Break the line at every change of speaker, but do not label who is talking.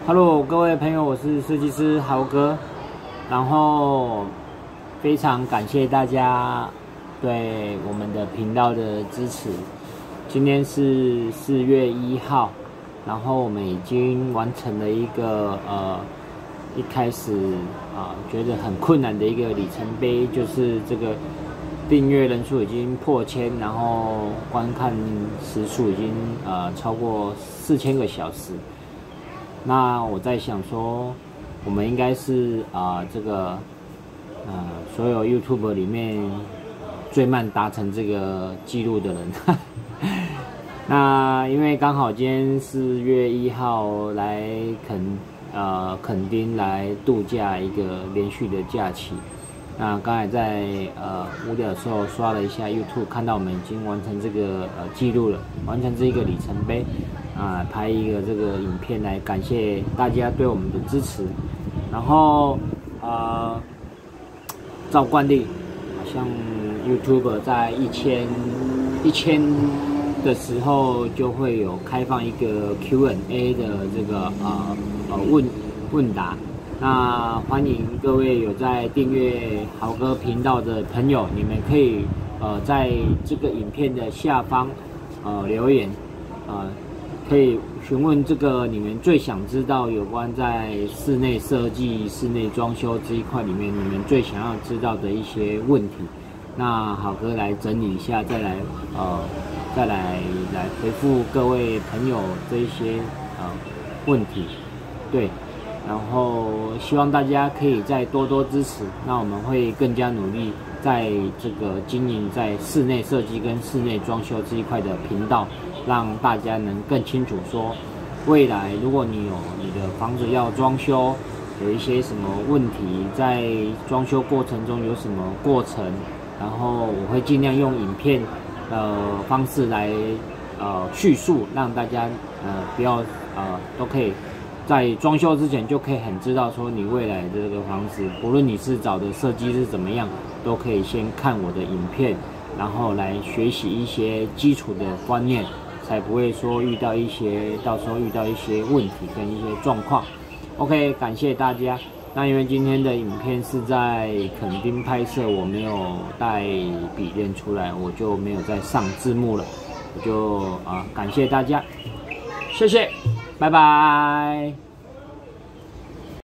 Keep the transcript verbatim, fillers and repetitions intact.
Hello， 各位朋友，我是设计师豪哥。然后非常感谢大家对我们的频道的支持。今天是四月一号，然后我们已经完成了一个呃一开始啊、呃、觉得很困难的一个里程碑，就是这个订阅人数已经破千，然后观看时数已经呃超过四千个小时。那我在想说，我们应该是啊、呃、这个呃所有 YouTube 里面最慢达成这个记录的人。那因为刚好今天四月一号来垦呃垦丁来度假一个连续的假期。那刚才在呃无聊的时候刷了一下 YouTube， 看到我们已经完成这个呃记录了，完成这一个里程碑啊、呃，拍一个这个影片来感谢大家对我们的支持。然后呃，照惯例，好像 YouTube 在一千一千的时候就会有开放一个 Q and A 的这个呃呃问问答。那欢迎各位有在订阅豪哥频道的朋友，你们可以呃在这个影片的下方呃留言，呃可以询问这个你们最想知道有关在室内设计、室内装修这一块里面你们最想要知道的一些问题。那豪哥来整理一下，再来呃再来来回复各位朋友这一些呃问题，对。然后希望大家可以再多多支持，那我们会更加努力，在这个经营在室内设计跟室内装修这一块的频道，让大家能更清楚说，未来如果你有你的房子要装修，有一些什么问题，在装修过程中有什么过程，然后我会尽量用影片呃方式来呃叙述，让大家呃不要呃都可以。在装修之前就可以很知道说你未来的这个房子，无论你是找的设计师怎么样，都可以先看我的影片，然后来学习一些基础的观念，才不会说遇到一些到时候遇到一些问题跟一些状况。OK， 感谢大家。那因为今天的影片是在垦丁拍摄，我没有带笔电出来，我就没有再上字幕了，我就啊、呃、感谢大家，谢谢。拜拜。